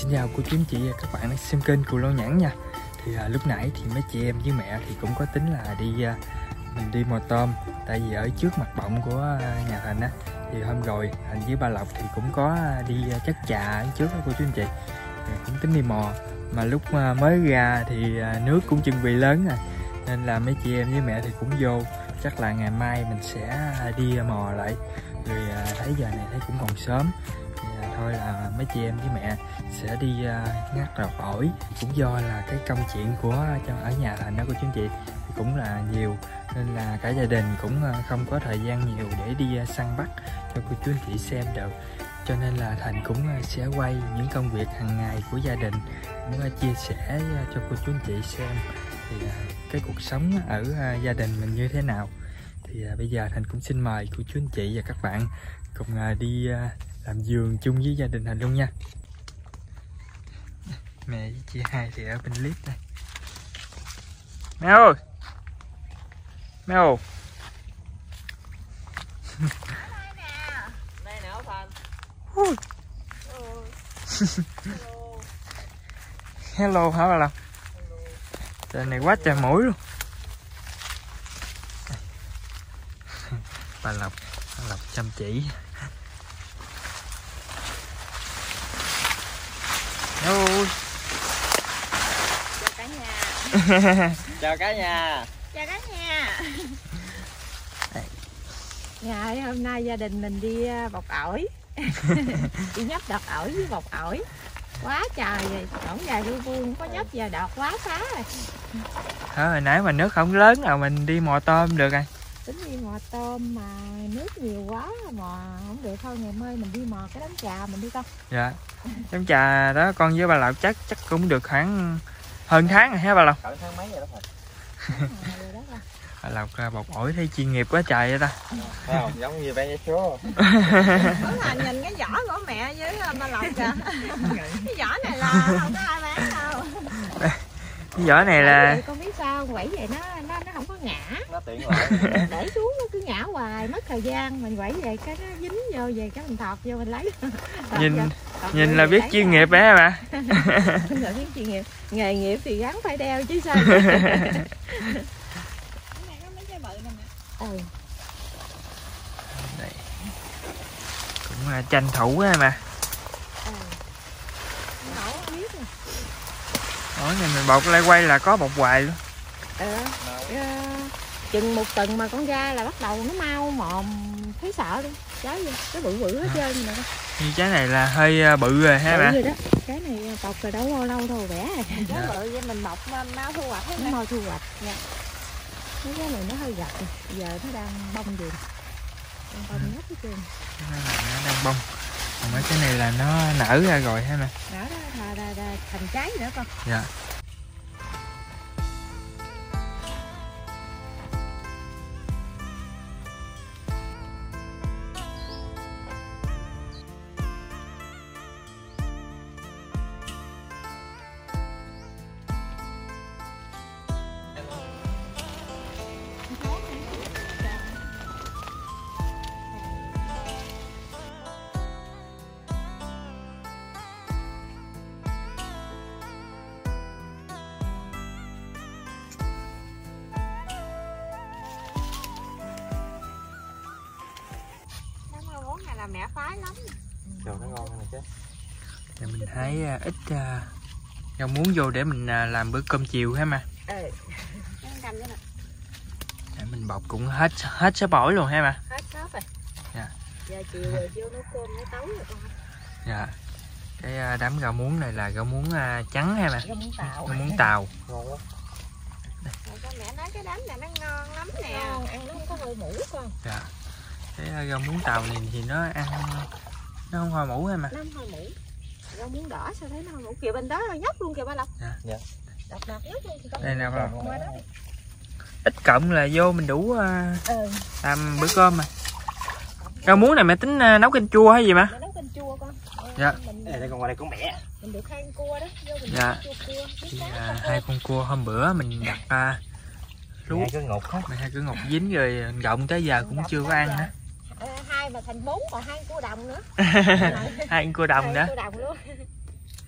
Xin chào cô chú anh chị và các bạn đang xem kênh Cù Lao Nhãn nha. Thì lúc nãy thì mấy chị em với mẹ thì cũng có tính là mình đi mò tôm. Tại vì ở trước mặt bọng của nhà Thành á, thì hôm rồi Thành với ba Lộc thì cũng có đi chắc trà ở trước đó cô chú anh chị. Thì cũng tính đi mò, mà lúc mới ra thì nước cũng chuẩn bị lớn rồi, nên là mấy chị em với mẹ thì cũng vô. Chắc là ngày mai mình sẽ đi mò lại. Rồi thấy giờ này thấy cũng còn sớm, thì thôi là mấy chị em với mẹ sẽ đi ngắt rau ổi. Cũng do là cái công chuyện của ở nhà Thành đó cô chú anh chị thì cũng là nhiều, nên là cả gia đình cũng không có thời gian nhiều để đi săn bắt cho cô chú anh chị xem được. Cho nên là Thành cũng sẽ quay những công việc hàng ngày của gia đình, cũng chia sẻ cho cô chú anh chị xem thì cái cuộc sống ở gia đình mình như thế nào. Thì bây giờ Thành cũng xin mời cô chú anh chị và các bạn cùng đi làm vườn chung với gia đình Thành luôn nha. Mẹ với chị hai thì ở bên clip đây. Mẹ ơi, mẹ ơi. Đây nè Thành. Hello hả bà Long? Trời này quá trời mũi luôn. Bà Lộc chăm chỉ. Hello. Chào cả nhà. Chào cả nhà. Chào cả nhà. Ngày hôm nay gia đình mình đi bọc ổi. Đi nhấp đọt ổi với bọc ổi. Quá trời rồi, cổng dài lưu vuông có nhấp giờ đọt quá phá rồi. Hồi nãy mà nước không lớn nào mình đi mò tôm được rồi. Tính đi mò tôm mà nước nhiều quá mò không được, thôi ngày mai mình đi mò cái đống trà mình đi con. Dạ. Đống trà đó con với bà Lộc chắc cũng được khoảng hơn tháng rồi ha bà Lộc. Cỡ tháng mấy rồi đó Rồi. Bà Lộc bọc ổi thấy chuyên nghiệp quá trời vậy ta. Thấy không? Giống như bé số. Là nhìn cái vỏ của mẹ với ba Lộc kìa. Cái vỏ này là không có ai bán đâu. Cái vỏ này là con biết sao quẩy vậy nó không có ngã. Nó tiện lợi. Để xuống nó cứ ngã hoài, mất thời gian. Mình quẩy về cái nó dính vô về cái mình thọt vô mình lấy. nhìn là biết chuyên nghiệp bé mà. Là biết chuyên nghiệp. Nghề nghiệp thì gắn phải đeo chứ sao. Đây. Cũng tranh thủ á mà. Ổi này mình bọc lại quay là có bọc hoài luôn. Chừng một tuần mà con ra là bắt đầu nó mau mồm, thấy sợ luôn. Trái gì? Cái bự hết trơn nè. Như trái này là hơi bự rồi ha bà. Cái này bọc rồi đâu bao lâu thôi bẻ rồi. Trái bự vậy mình bọc mau thu hoạch hết. Nó mau thu hoạch. Dạ. Cái này nó hơi gặt rồi. Giờ nó đang bông rồi. Đang bông hết hết trơn. Nó đang bông. Còn mấy cái này là nó nở ra rồi ha nè. Nở ra thành trái nữa con. Dạ. Là mẹ phái lắm. Trời nó ngon này chứ. Giờ mình thấy ít rau muống vô để mình làm bữa cơm chiều ha mà. Để mình bọc cũng hết sớp ổi luôn ha mà. Hết sớp rồi. Dạ. Giờ chiều rồi vô nấu cơm nấu tấu rồi con. Dạ. Cái đám rau muống này là rau muống trắng ha mà. Rau muống tàu. Rau muống tàu. Ngon quá. Con mẹ nói cái đám này nó ngon lắm nè. Ngon, ăn nó không có hôi mũ con. Dạ. Cái rau muống tàu này thì nó ăn nó không hôi mũ ha mà. Nó không hôi mũ. Rau muống đỏ sao thấy nó hôi mũ, kìa bên đó nhóc luôn kìa ba Lộc. Dạ. Đọt nhóc luôn kìa con. Đây nè ba Lộc. Ít cộng là vô mình đủ làm bữa cơm mà. Rau muống này mẹ tính nấu canh chua hay gì mà? Mẹ nấu canh chua con. Dạ. Đây con qua đây con bẻ. Mình được 2 con cua đó. Vô mình Dạ. cua. Thì, 2 con cua hôm bữa mình đặt Hai cái ngột hết. 2 cái ngọc dính rồi gọng tới giờ cũng chưa có ăn hả? 2 mà thành 4 còn 2 cua đồng nữa. 2 cua đồng đó. Cua đồng luôn.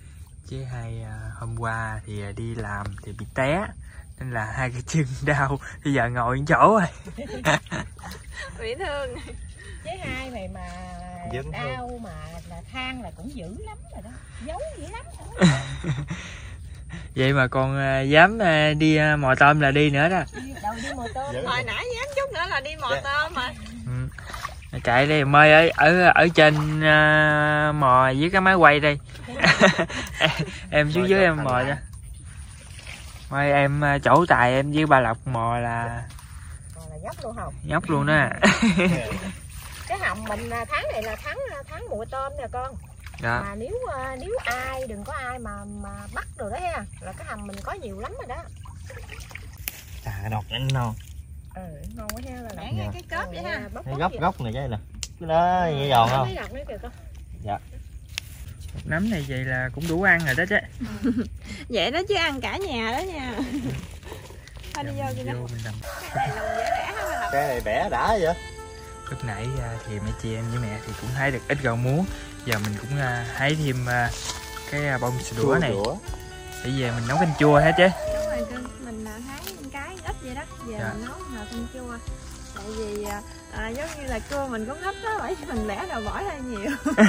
Chứ hai hôm qua thì đi làm thì bị té nên là hai cái chân đau, bây giờ ngồi một chỗ rồi. Bị thương. Với hai mày mà Dấn đau mà là than là cũng dữ lắm rồi đó, giấu dữ lắm đó. Vậy mà còn dám đi mò tôm là đi nữa đó. Đâu đi mò tôm, hồi nãy dám chút nữa là đi mò tôm mà. Chạy đi mời ở trên mò với cái máy quay đi. Em xuống dưới em mò cho. Mời em chỗ Tài em với ba Lộc mò là nhóc luôn không? Nhóc luôn đó. Cái hầm mình tháng này là tháng mùa tôm nè con. Dạ. Mà nếu ai đừng có ai mà bắt rồi đó ha, là cái hầm mình có nhiều lắm rồi đó. Cái đọt nhanh non. Ngon quá ha, là ngay cái cớp vậy ha. Gốc này chứ nè. Cái đó như giòn không? Dạ. Nấm này vậy là cũng đủ ăn rồi đó chứ. Vậy đó chứ ăn cả nhà đó nha. Thôi đi vô đi đó. Cái này bẻ đã vậy. Lúc nãy thì mấy chị em với mẹ thì cũng hái được ít rau muống. Giờ mình cũng hái thêm cái bông sữa đũa này để về mình nấu canh chua hết chứ. Đúng rồi cưng, mình hái cái ít vậy đó, về dạ. Mình nấu canh chua. Tại vì giống như là cua mình cũng ít đó, bởi vì mình lẻ đầu bỏ hơi nhiều.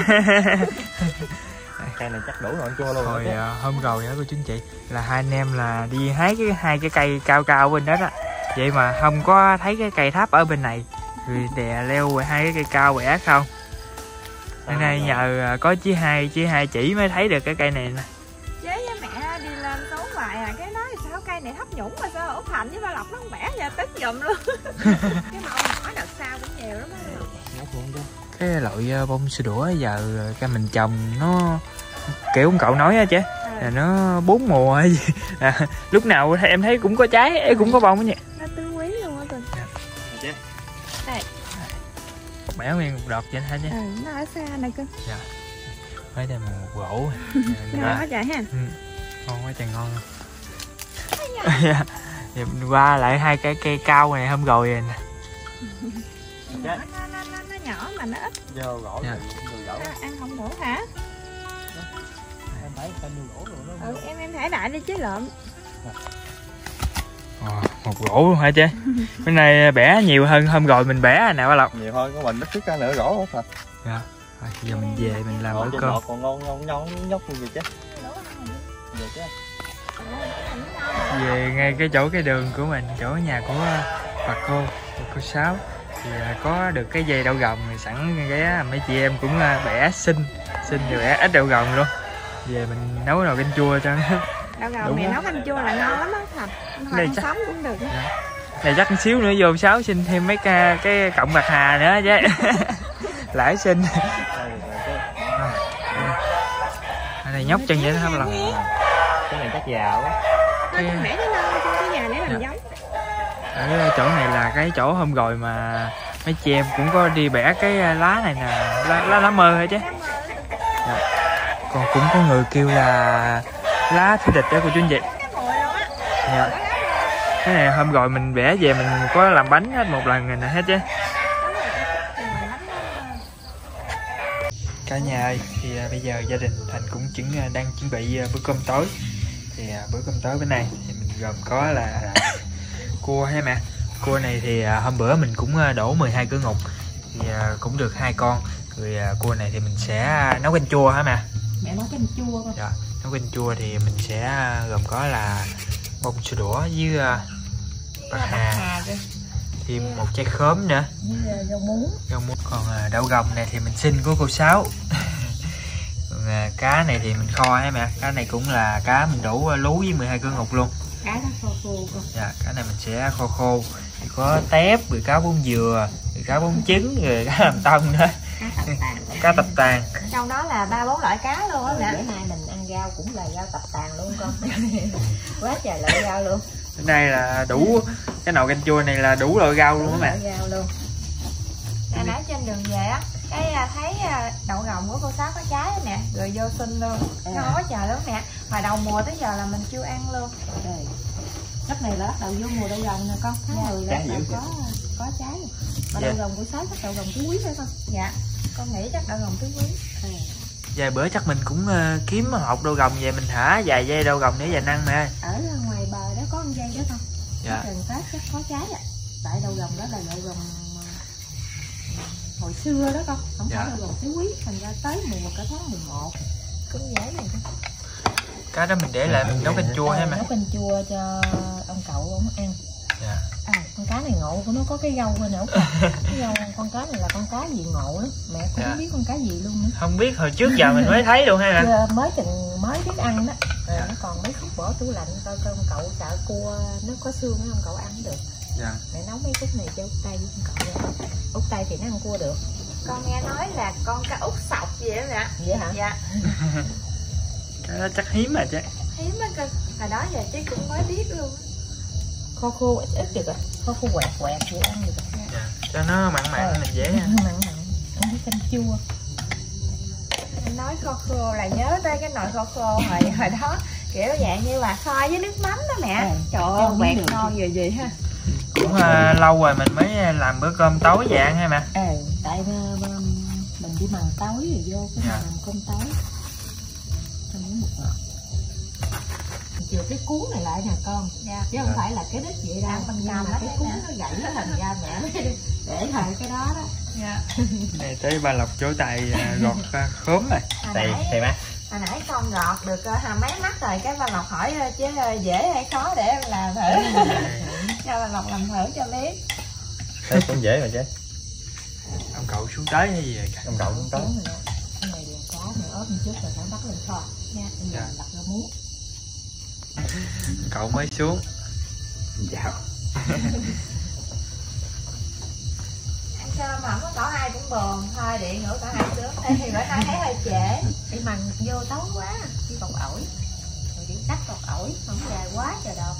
Cây này chắc đủ rồi chua luôn. Hồi hôm rồi đó cô chú anh chị là hai anh em là đi hái hai cái cây cao cao bên đó đó. Vậy mà không có thấy cái cây thấp ở bên này. Rồi đè leo hai cái cây cao bẻ không. Hôm nay nhờ có chị hai chỉ mới thấy được cái cây này nè. Chế với mẹ đi lên xuống hoài cái nói sao cây này thấp nhũng mà sao Út Thành với ba Lộc nó không bẻ ra tức giùm luôn. Cái màu nhỏ đợt sau cũng nhiều lắm á. Cái loại bông sữa đũa giờ cái mình trồng nó kiểu ông cậu nói á chứ là nó 4 mùa hay gì. Lúc nào em thấy cũng có trái cũng có bông á nha. Nó tứ quý luôn á Tình. Đây. Bẻ nguyên một đọt vậy hả chứ? Nó ở xa này cưng. Dạ. Mấy đây một gỗ. Ngon quá trời ha. Ngon quá trời ngon luôn. Dạ. Qua lại hai cái cây cao này hôm rồi nè. Nó nhỏ mà nó ít. Vô gỗ dạ. Ăn không đủ hả? Em thấy canh gỗ rồi đó. Em thải đại đi chứ lợm. Một gỗ luôn hả chứ? Bên này bẻ nhiều hơn hôm rồi mình bẻ nè ba Lộc. Nhiều hơn của mình nó thích cái nửa gỗ hết. Dạ. Rồi, giờ mình về mình làm bữa cơm. Còn ngon nhóc luôn vậy chứ. Về chứ. Về ngay cái chỗ cái đường của mình, chỗ nhà của bà cô Sáu thì có được cái dây đậu gồng thì sẵn cái mấy chị em cũng bẻ xin rồi bẻ ít đậu gồng luôn. Về mình nấu nồi canh chua cho nó. Đậu gồng này nấu canh chua là ngon lắm á Thành. Này chắc sống cũng được. Dạ. Này chắc một xíu nữa vô Sáu xin thêm mấy cái cọng bạc hà nữa chứ. Lãi xin. Này nhóc chân vậy đó hả lần. Cái này chắc già quá. Cái mẹ cái nâu trong cái nhà để làm giống. Ở cái chỗ này là cái chỗ hôm rồi mà mấy chị em cũng có đi bẻ cái lá này nè, lá mơ hả chứ. Dạ. Còn cũng có người kêu là lá thủy địch đó cô chú anh chị. Dạ. Cái này hôm rồi mình bẻ về mình có làm bánh hết một lần rồi nè hết chứ. Cả nhà ơi, thì bây giờ gia đình Thành cũng đang chuẩn bị bữa cơm tối. Thì bữa cơm tối bữa nay thì mình gồm có là cua ha mẹ. Cua này thì hôm bữa mình cũng đổ 12 cửa ngục thì cũng được 2 con. Rồi cua này thì mình sẽ nấu canh chua hả mẹ? Mẹ nấu canh chua con. Dạ, nấu canh chua thì mình sẽ gồm có là bông sữa đũa với bạc hà. Thêm một trái khóm nữa. Rau muống. Còn đậu gồng này thì mình xin của cô Sáu. Còn cá này thì mình kho hả mẹ? Cá này cũng là cá mình đổ lú với 12 cửa ngục luôn. Cá nó khô con. Dạ, cá này mình sẽ khô. Thì có tép, rồi cá bún dừa, rồi cá bún trứng, rồi cá làm tông nữa. Cá tập tàn. Trong đó là 3-4 loại cá luôn á. Bữa nay mình ăn rau cũng là rau tập tàn luôn con. Quá trời loại rau luôn. Bên đây là đủ, cái nồi canh chua này là đủ loại rau luôn á mẹ. Rau luôn. Nãy trên đường về á, cái thấy đậu gồng của cô Sáu có trái nè, rồi vô xin luôn. Ngon quá trời luôn mẹ. Hồi đầu mùa tới giờ là mình chưa ăn luôn. Lúc này là bắt đầu vô mùa đậu gồng nè con. Tháng 10 là có trái. Mà đậu gồng của Sáu chắc đậu gồng tứ quý thôi con. Dạ. Con nghĩ chắc đậu gồng tứ quý. vài bữa chắc mình cũng kiếm hột đau gồng về mình thả vài dây đau gồng để dành ăn mẹ. Ở ngoài bờ đó có con dây đó không? Dạ. Gần Tết chắc có trái à. Tại đau gồng đó là đau gồng hồi xưa đó con, không phải đau gồng cái quý, thành ra tới mùa cả tháng 11 cũng dễ này. Cá đó mình để lại mình nấu canh chua ha mẹ. Nấu canh chua cho ông cậu ông ăn. Dạ. Con cá này ngộ của nó có cái gâu thôi nữa. Cái gâu con cá này là con cá gì ngộ lắm. Mẹ cũng không biết con cá gì luôn nữa. Không biết, hồi trước giờ mình mới thấy luôn ha mẹ. Mới biết ăn đó. Nó còn mấy khúc bỏ tủ lạnh coi ông cậu sợ cua nó có xương không cậu ăn được. Dạ. Mẹ nấu mấy khúc này cho út Tây với con cậu. Út Tây thì nó ăn cua được. Con nghe nói là con cá út sọc gì đó mẹ. Vậy hả? Dạ. Cái đó chắc hiếm rồi chứ. Hiếm á cơ. Hồi đó giờ chứ cũng mới biết luôn. Kho khô ít ít được rồi. Kho khô quẹt quẹt vậy ăn được. Dạ. Cho nó mặn mặn mình dễ ăn. Mặn mặn. Ăn với canh chua. Anh nói kho khô là nhớ tới cái nồi kho khô hồi đó kiểu dạng như là kho với nước mắm đó mẹ. Trời ơi quẹt ngon gì ha. Cũng lâu rồi mình mới làm bữa cơm tối vậy ăn ha mẹ. Tại mình đi mần tối rồi vô cái làm cơm tối. Cho miếng một ngọt. Chừa cái cuốn này lại nè con. Dạ. Chứ không phải là cái đít vậy đâu. Nhưng mà cái cuốn nó gãy nó thành ra mẹ để lại cái đó đó. Dạ. Này tới ba Lộc chỗ Tài gọt khóm rồi. Thầy má. Hồi nãy con gọt được mấy mắt rồi cái ba Lộc hỏi chứ dễ hay khó để em làm thử. Cho ba Lộc làm thử cho biết. Thấy cũng dễ rồi chứ. Ông cậu xuống tới hay gì vậy? Ông cậu xuống tới. Cái này đường cá này ốp một chút rồi nó bắt lên kho nha. Bây giờ đặt ra muối. Cậu mới xuống. Chào. Ăn cơm mà có ai cũng buồn thôi điện nữa cả hai sướng đây thì bữa nay thấy hơi trễ đi mần vô tối quá đi cọc ổi rồi đi cắt cọc ổi không dài quá trời đọt.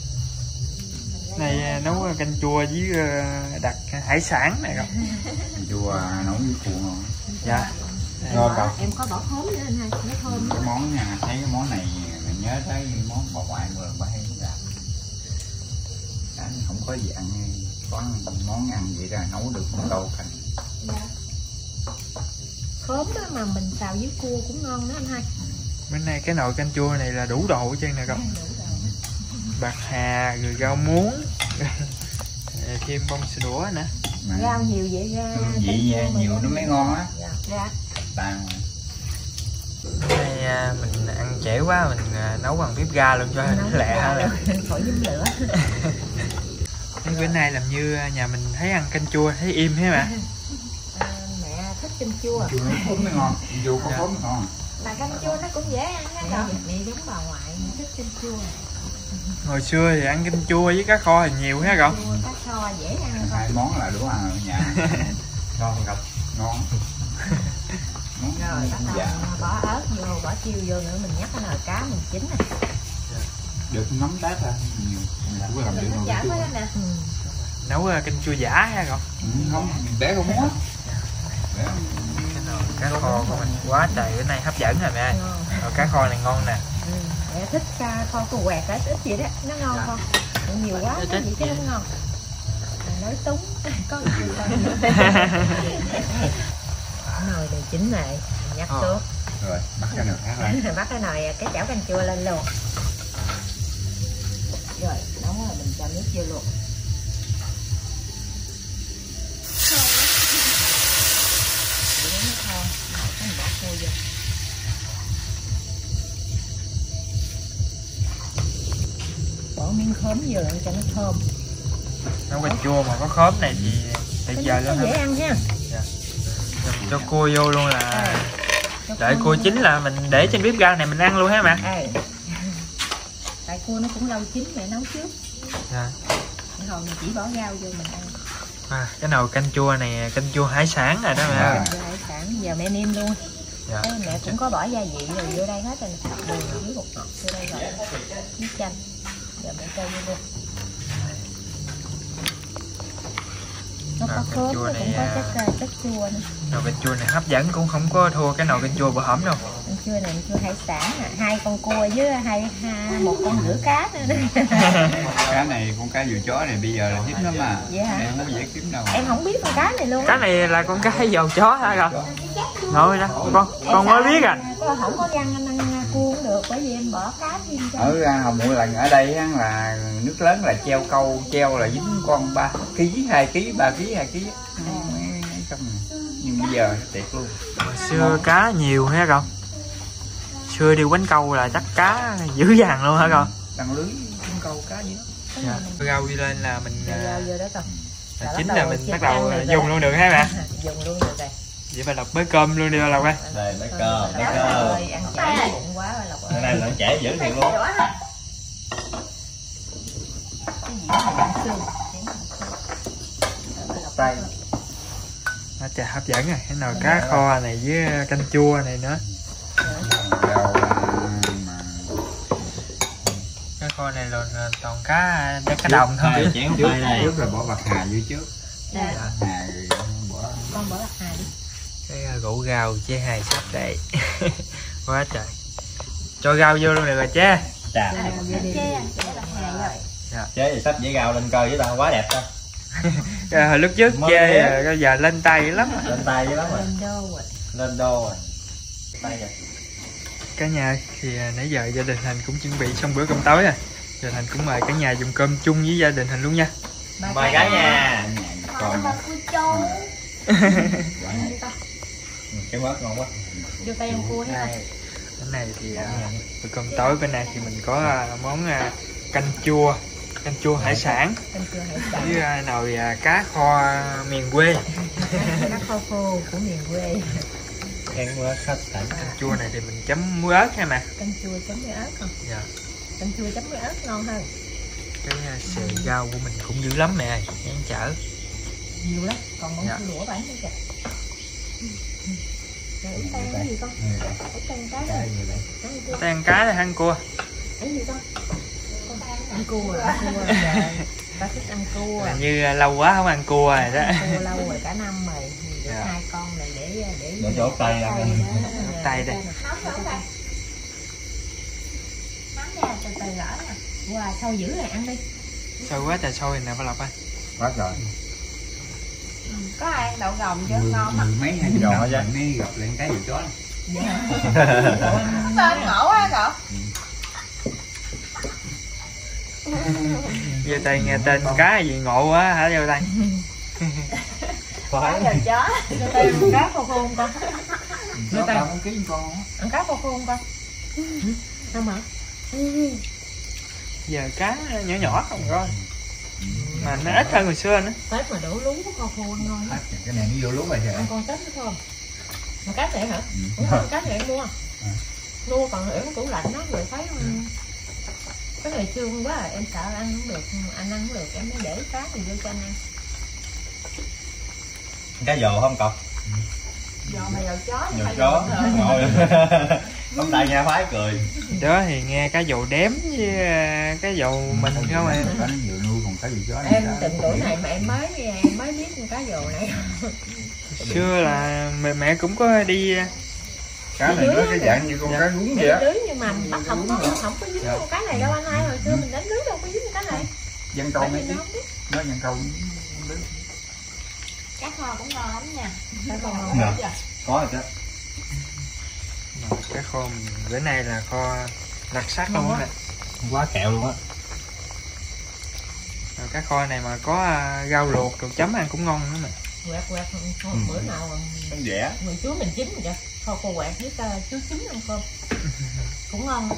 Này nấu canh chua với đặt hải sản này không? Chua nấu với cua ngon. Dạ. Ngon cậu. Em có bỏ thốn nữa anh hai, nó thơm. Cái món nha, thấy cái món này mình nhớ tới món bà ngoại vừa bà hay làm. Không có gì ăn, có món ăn vậy ra nấu được một câu thành. Dạ. Khóm đó mà mình xào với cua cũng ngon đó anh hai. Bên này cái nồi canh chua này là đủ đồ hết trơn nè con. Bạc hà rồi rau muống. Thêm bông sữa nữa. Rau nhiều vậy ra. Vị nhiều nó mới ngon á. Dạ. Tàn. Đây mình ăn trễ quá mình nấu bằng bếp ga luôn cho nó lẹ hơn. Khỏi nhóm lửa. Cái bữa nay làm như nhà mình thấy ăn canh chua thấy im thế mà. Mẹ thích canh chua. Chua nó khóm mới ngon, chua có khóm ngon. Mà canh chua nó cũng dễ ăn á rồi. Mẹ giống bà ngoại thích canh chua. Hồi xưa thì ăn canh chua với cá kho thì nhiều ha cậu. Cá kho dễ ăn. Hai món là đủ ăn ở nhà. Ngon không cậu? Ngon. Rồi bắt đầu bỏ ớt vô, bỏ chiêu vô nữa mình nhắc cái nồi cá mình chín nè. Được nấm tép ha, nhiều. Mình làm được nồi chua. Nấu canh chua giả ha cậu. Không, để không muốn. Cá kho của mình quá trời bữa nay hấp dẫn rồi mẹ. Rồi cá kho này ngon nè. Mẹ thích cá kho của quẹt ít ít vậy đó, nó ngon không? Nhiều quá nó gì chứ nó ngon. Nói túng có gì đâu. Nồi này chín này, nhắc xuống. Rồi, bắt cái nồi khác lên. Bắt cái nồi cái chảo canh chua lên luôn. Rồi, nấu rồi mình cho nước vô luôn. Bỏ miếng khóm vô lại cho nó thơm. Nấu canh chua mà có khóm này thì tuyệt vời lắm. Dễ ăn ha. Dạ. Cho cua vô luôn là đợi cua chín là mình để trên bếp ga này mình ăn luôn ha mẹ. Tại cua nó cũng lâu chín mẹ nấu trước. Dạ. Rồi mình chỉ bỏ rau vô mình ăn. Cái nồi canh chua này canh chua hải sản rồi đó mẹ. Canh chua hải sản giờ mẹ nêm luôn. Dạ. Mẹ cũng có bỏ gia vị rồi vô đây hết rồi. Đường với bột ngọt vô đây rồi. Với chanh. Giờ mẹ cho vô luôn. Nó có khóm, nó cũng có chất chua nữa. Nồi canh chua này hấp dẫn, cũng không có thua cái nồi canh chua bữa hổm đâu. Canh chua này canh chua hải sản nè, 2 con cua với một con rửa cá nữa. Cá này con cá dừa chó này bây giờ là hiếm lắm mà. Em không dễ kiếm đâu. Em không biết con cá này luôn. Cá này là con cá dầu chó hả rồi? Ngồi đó, con mới biết à. Không có răng anh ăn cua cũng được, bởi vì em bỏ cá thêm cho. Ở mỗi lần ở đây là nước lớn là treo câu, treo là dính con 3 kg, 2 kg, 3 kg, 2 kg. Nhưng bây giờ tiệt luôn. Hồi xưa cá nhiều ha con. Xưa đi quánh câu là chắc cá dữ dằn luôn hả con? Đăng lưới quánh câu cá gì đó. Dạ. Rau đi lên là mình vô đó con. chính là mình bắt đầu dùng luôn được ha mẹ. Dùng luôn được rồi. Vậy bà Lộc bới cơm luôn đi bà Lộc ơi. Đây bới cơm, bới cơm. Ăn chảy bụng quá bà Lộc ơi. Đây là chảy dữ thiệt luôn. Cái gì mà ăn xương. Tay. Nó chà hấp dẫn rồi, cái nồi cá kho này với canh chua này nữa. Cá kho này là toàn cá đồng thôi. Chén tay này trước là bỏ bạc hà dưới trước. Hà bỏ. Con bỏ bạc hà đi. Cái rượu gạo chế hài sắp đây. Quá trời. Cho rau vô luôn được rồi chế. Chà. Chế thì sắp dễ gạo lên coi với tao quá đẹp ta. Hồi lúc trước chê bây giờ lên tay lắm. Lên tay dữ lắm rồi. Lên đô rồi. Tay rồi. Cả nhà thì nãy giờ gia đình Thành cũng chuẩn bị xong bữa cơm tối rồi. Giờ Thành cũng mời cả nhà dùng cơm chung với gia đình Thành luôn nha. Mời cả nhà. Còn cái mớt ngon quá. Đưa tay ăn cua ha. Cái này thì bữa cơm tối bên này thì mình có món canh chua hải sản với nồi cá kho miền quê. Cá kho khô của miền quê. Ăn quá khách sạn. Canh chua này thì mình chấm muối ớt ha mà. Canh chua chấm muối ớt không? Dạ. Canh chua chấm muối ớt ngon hơn. Cái xề rau của mình cũng dữ lắm mẹ ơi, ăn chở. Nhiều lắm, còn món đũa bánh nữa kìa. Rồi uống tan cái gì con? Uống tan cá rồi. Tan cá hay ăn cua? Ăn gì con? Ăn cua rồi, ta thích ăn cua. Hình như lâu quá không ăn cua rồi đó. Cua lâu rồi cả năm rồi. Được 2 con này để chỗ tay ăn. Tay đây. Từ từ gỡ nè. Wow, sâu dữ rồi, ăn đi. Sâu quá trời sôi nè bà Lộc ơi. Quá rồi. Có ai ăn đậu gồng chứ ngon mà. Mấy 20 đồng mình mới gặp lên cái gì chó. Sao ăn ngộ quá cậu? Giờ tay nghe tên cá gì ngộ quá hả vô tay. Cá giờ chó. Vô tay ăn cá khô khôn con. Vô tay ăn ký con. Ăn cá khô khôn con. Không hả? Giờ cá nhỏ nhỏ không rồi. Mà nó ít hơn hồi xưa nữa. Tết mà đổ lú khô khô ăn ngon lắm. Cái này nó vô lú rồi. Ăn con Tết nữa không? Mà cá này hả? Không, cá này em mua. Mua còn ở tủ lạnh nó rồi thấy cái này xương quá à, em sợ ăn không được, anh ăn không được em mới để cá thì vô cho anh ăn. Cá dồ không cậu? Dồ mà dồ chó. Dồ chó. Ngồi. Ông tay nghe phái cười. Đó thì nghe cá dầu đếm với cá dầu mình không em. Cá dầu nuôi còn cá dầu chó. Em từng tuổi này mà em mới biết con cá dầu này. Xưa là mẹ cũng có đi. Cá này nó cái dạng như con cá rúng vậy á. Nhưng mà bắt không có dính con cá này đâu anh ơi, hồi xưa mình đánh lưới đâu có dính con cá này. Dân câu nó dân câu. Cá kho cũng ngon lắm nha. Có rồi chứ. Cá kho mình bữa nay là kho đặc sắc luôn á. Quá kẹo luôn á. Cá kho này mà có rau luộc rồi chấm ăn cũng ngon nữa mà. Quẹt bữa nào mình dẻ. Người chú mình chín rồi kìa. Kho khô quẹt với chú chín ăn cơm. Cũng ngon.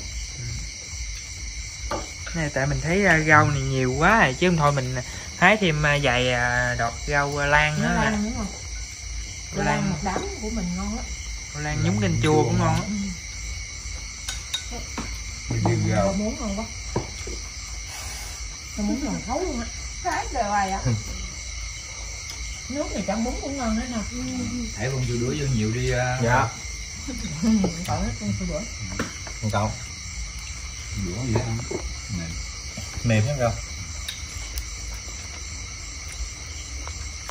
Này tại mình thấy rau này nhiều quá rồi chứ không thôi mình hái thêm vài đọt rau lan nữa. Lan đúng không? Rau lan một đám của mình ngon lắm. Rau lan nhúng canh chua cũng ngon lắm. Rau muống ngon quá. Rau muống ngon thấu luôn á. Thái rồi hoài ạ. Nước này chấm bún cũng ngon nữa nè. Thảy con chua đuổi vô nhiều đi. Dạ. Còn hết con chua đuổi. Con cậu. Đũa gì đó. Mềm. Mềm lắm không?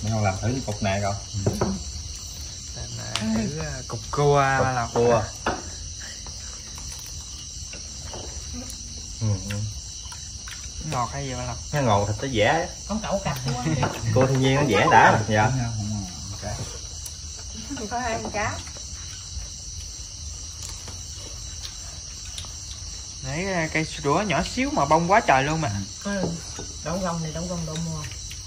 Mình không làm thử cái cục này coi. Thử cục cua ba Lộc. Cua. Ngọt hay gì ba Lộc? Nó ngọt thịt nó dẻ. Con cậu cặp cua đi. Cua thiên nhiên nó dẻ đã. Dạ. Có 2 con cá. Nãy cây đũa nhỏ xíu mà bông quá trời luôn mà. Đậu gồng này đậu gồng đậu mùa.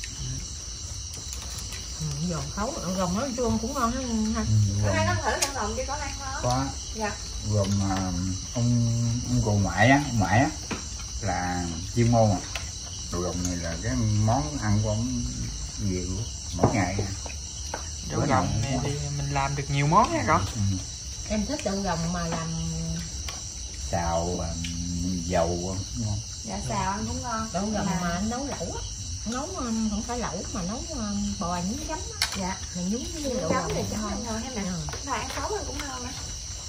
Giòn khấu, đậu gồng nó chuông cũng ngon ha. Có ai thử đậu gồng đi, có ăn không? Có. Dạ. Gồm ông cụ ngoại á, là chuyên môn à. Đậu gồng này là cái món ăn của ông nhiều mỗi ngày. Đậu gồng này thì mình làm được nhiều món nha con. Em thích đậu gồng mà làm xào dầu ngon. dạ xào ăn cũng ngon. Đậu gồng mà anh nấu lẩu á, nấu không phải lẩu mà nấu bò nhúng giấm á. Dạ mình nhúng với đậu gồng thì ngon hơn hết nè. Rồi ăn khấu cũng ngon á.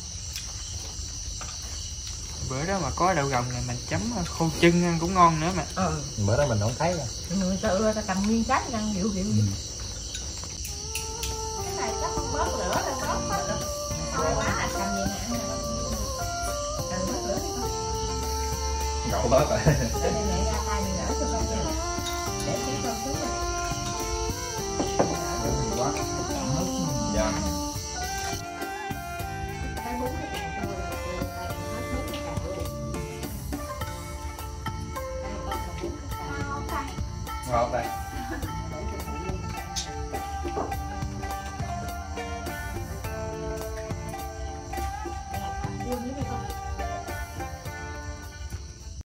Bữa đó mà có đậu gồng này mình chấm khô chân ăn cũng ngon nữa mà. Bữa đó mình không thấy rồi. Người ta cầm nguyên trái ăn điệu điệu. Cái này chắc không bớt lửa đâu, bớt hết rồi. Thôi quá là cầm gì nè. Bớt lửa đi con. Đậu bớt rồi. Để mẹ ra tay mình gỡ cho con nha. Để tí con xuống này. Quá. Dạ. Cái bún này càng thôi là hết bún cái càng luôn. Đây con còn bún cái càng. Ngon đây.